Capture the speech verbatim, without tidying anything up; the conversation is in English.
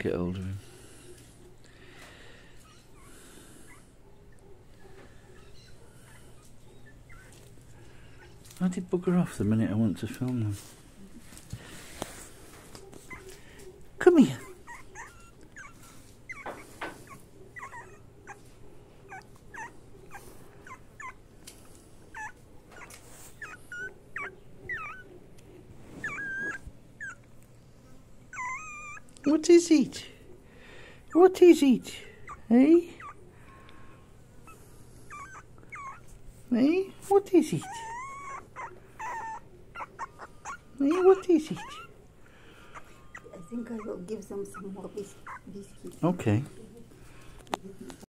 get hold of him. I did bugger off the minute I want to film them. Come here. What is it? What is it? Hey? Hey? What is it? Hey, what is it? I think I will give them some more bis biscuits. Okay.